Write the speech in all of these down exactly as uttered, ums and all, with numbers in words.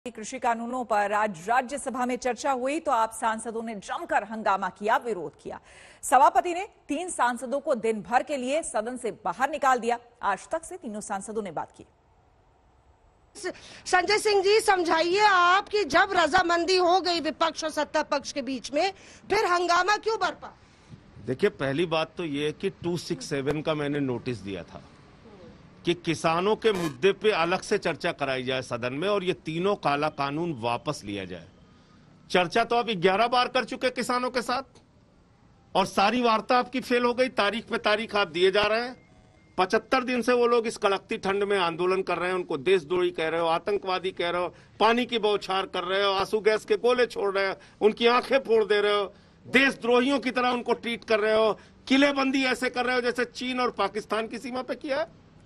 कृषि कानूनों पर आज राज्यसभा में चर्चा हुई तो आप सांसदों ने जमकर हंगामा किया, विरोध किया। सभापति ने तीन सांसदों को दिन भर के लिए सदन से बाहर निकाल दिया। आज तक से तीनों सांसदों ने बात की। संजय सिंह जी, समझाइए आप कि जब रजामंदी हो गई विपक्ष और सत्ता पक्ष के बीच में, फिर हंगामा क्यों बरपा? देखिए, पहली बात तो ये है कि दो सौ सरसठ का मैंने नोटिस दिया था कि किसानों के मुद्दे पे अलग से चर्चा कराई जाए सदन में और ये तीनों काला कानून वापस लिया जाए। चर्चा तो आप ग्यारह बार कर चुके किसानों के साथ और सारी वार्ता आपकी फेल हो गई। तारीख पे तारीख आप दिए जा रहे हैं। पचहत्तर दिन से वो लोग इस कड़कती ठंड में आंदोलन कर रहे हैं। उनको देशद्रोही कह रहे हो, आतंकवादी कह रहे हो, पानी की बौछार कर रहे हो, आंसू गैस के गोले छोड़ रहे हो, उनकी आंखें फोड़ दे रहे हो, देशद्रोहियों की तरह उनको ट्रीट कर रहे हो, किलेबंदी ऐसे कर रहे हो जैसे चीन और पाकिस्तान की सीमा पे किया है।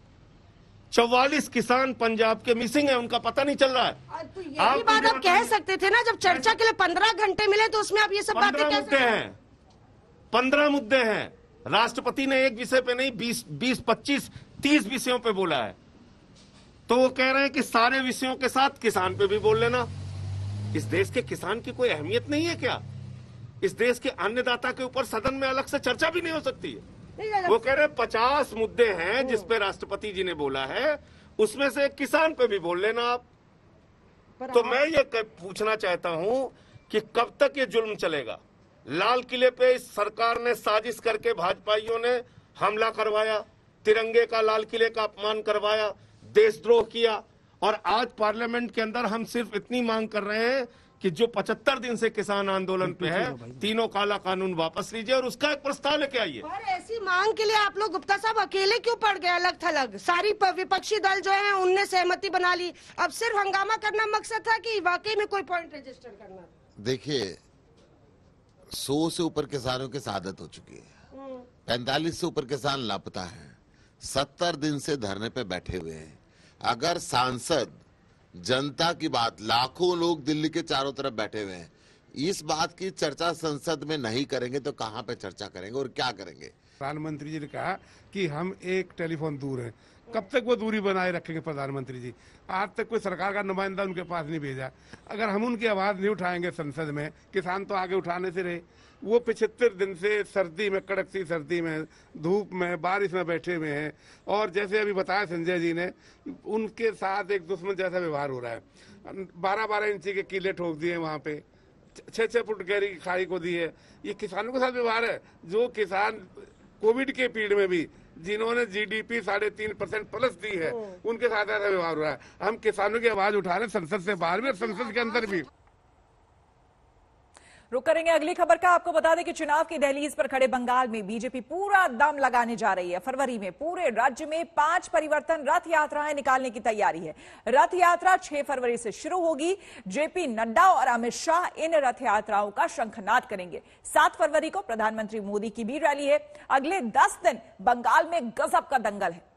चौवालीस किसान पंजाब के मिसिंग है, उनका पता नहीं चल रहा है। तो ये आप बात आप कह सकते थे ना, जब चर्चा के लिए पंद्रह घंटे मिले तो उसमें आप ये सब बातें कैसे? मुद्दे हैं, पंद्रह मुद्दे हैं। राष्ट्रपति ने एक विषय पे नहीं, बीस बीस पच्चीस तीस विषयों पे बोला है। तो वो कह रहे हैं कि सारे विषयों के साथ किसान पे भी बोल लेना। इस देश के किसान की कोई अहमियत नहीं है क्या? इस देश के अन्नदाता के ऊपर सदन में अलग से चर्चा भी नहीं हो सकती है? वो कह रहे हैं पचास मुद्दे हैं जिसपे राष्ट्रपति जी ने बोला है, उसमें से किसान पे भी बोल लेना आप। तो मैं ये पूछना चाहता हूं कि कब तक ये जुल्म चलेगा? लाल किले पे इस सरकार ने साजिश करके भाजपाइयों ने हमला करवाया, तिरंगे का, लाल किले का अपमान करवाया, देशद्रोह किया और आज पार्लियामेंट के अंदर हम सिर्फ इतनी मांग कर रहे हैं कि जो पचहत्तर दिन से किसान आंदोलन पे है, तीनों काला कानून वापस लीजिए और उसका एक प्रस्ताव लेके आइए। पर ऐसी मांग के लिए आप लोग गुप्ता साहब अकेले क्यों पड़ गए अलग थलग? सारी विपक्षी दल जो है उनने सहमति बना ली। अब सिर्फ हंगामा करना मकसद था कि वाकई में कोई पॉइंट रजिस्टर करना था? देखिए, सौ से ऊपर किसानों की शहादत हो चुकी है, पैंतालीस से ऊपर किसान लापता हैं, सत्तर दिन से धरने पे बैठे हुए हैं। अगर सांसद जनता की बात, लाखों लोग दिल्ली के चारों तरफ बैठे हुए हैं, इस बात की चर्चा संसद में नहीं करेंगे तो कहां पे चर्चा करेंगे और क्या करेंगे? प्रधानमंत्री जी ने कहा कि हम एक टेलीफोन दूर हैं। कब तक वो दूरी बनाए रखेंगे प्रधानमंत्री जी? आज तक कोई सरकार का नुमाइंदा उनके पास नहीं भेजा। अगर हम उनकी आवाज नहीं उठाएंगे संसद में, किसान तो आगे उठाने से रहे। वो पिछहत्तर दिन से सर्दी में, कड़कती सर्दी में, धूप में, बारिश में बैठे हुए हैं और जैसे अभी बताया संजय जी ने, उनके साथ एक दुश्मन जैसा व्यवहार हो रहा है। बारह बारह इंची के किले ठोक दिए वहां पे, छह छह फुट गहरी खाई को दी है। ये किसानों के साथ व्यवहार है। जो किसान कोविड के पीरियड में भी जिन्होंने जीडीपी साढ़े तीन परसेंट प्लस दी है, उनके साथ ऐसा व्यवहार हो रहा है। हम किसानों की आवाज उठा रहे हैं संसद से बाहर में, संसद के अंदर भी। रुक करेंगे अगली खबर का। आपको बता दें कि चुनाव की दहलीज पर खड़े बंगाल में बीजेपी पूरा दम लगाने जा रही है। फरवरी में पूरे राज्य में पांच परिवर्तन रथ यात्राएं निकालने की तैयारी है। रथ यात्रा छह फरवरी से शुरू होगी। जेपी नड्डा और अमित शाह इन रथ यात्राओं का शंखनाद करेंगे। सात फरवरी को प्रधानमंत्री मोदी की भी रैली है। अगले दस दिन बंगाल में गजब का दंगल है।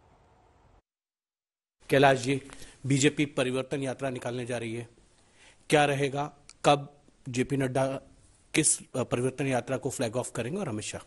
कैलाश जी, बीजेपी परिवर्तन यात्रा निकालने जा रही है, क्या रहेगा? कब जेपी नड्डा किस परिवर्तन यात्रा को फ्लैग ऑफ करेंगे और अमित शाह?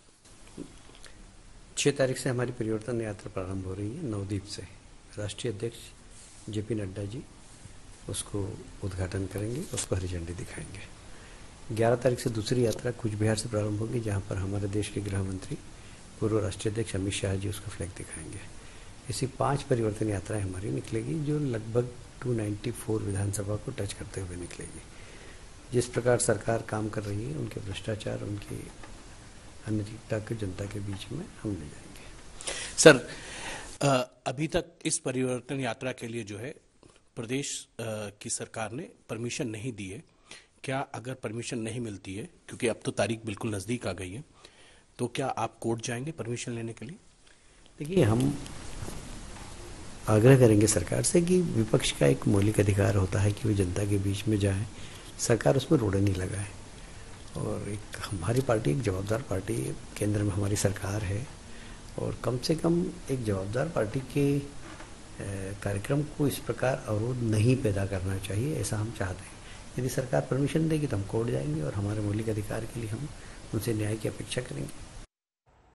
छह तारीख से हमारी परिवर्तन यात्रा प्रारंभ हो रही है नवदीप से। राष्ट्रीय अध्यक्ष जेपी नड्डा जी उसको उद्घाटन करेंगे, उसको हरी झंडी दिखाएंगे। ग्यारह तारीख से दूसरी यात्रा कूच बिहार से प्रारंभ होगी, जहां पर हमारे देश के गृह मंत्री पूर्व राष्ट्रीय अध्यक्ष अमित शाह जी उसका फ्लैग दिखाएंगे। ऐसी पांच परिवर्तन यात्राएं हमारी निकलेगी जो लगभग दो सौ चौरानवे विधानसभा को टच करते हुए निकलेगी। जिस प्रकार सरकार काम कर रही है, उनके भ्रष्टाचार, उनकी अनैतिकता को जनता के बीच में हम ले जाएंगे। सर, अभी तक इस परिवर्तन यात्रा के लिए जो है प्रदेश की सरकार ने परमिशन नहीं दी है। क्या अगर परमिशन नहीं मिलती है, क्योंकि अब तो तारीख बिल्कुल नजदीक आ गई है, तो क्या आप कोर्ट जाएंगे परमिशन लेने के लिए? देखिए, हम आग्रह करेंगे सरकार से कि विपक्ष का एक मौलिक अधिकार होता है कि वो जनता के बीच में जाए, सरकार उसमें रोड़े नहीं लगाए। और एक हमारी पार्टी एक जवाबदार पार्टी, केंद्र में हमारी सरकार है और कम से कम एक जवाबदार पार्टी के कार्यक्रम को इस प्रकार अवरोध नहीं पैदा करना चाहिए, ऐसा हम चाहते हैं। यदि सरकार परमिशन देगी तो हम कोर्ट जाएंगे और हमारे मौलिक अधिकार के लिए हम उनसे न्याय की अपेक्षा करेंगे।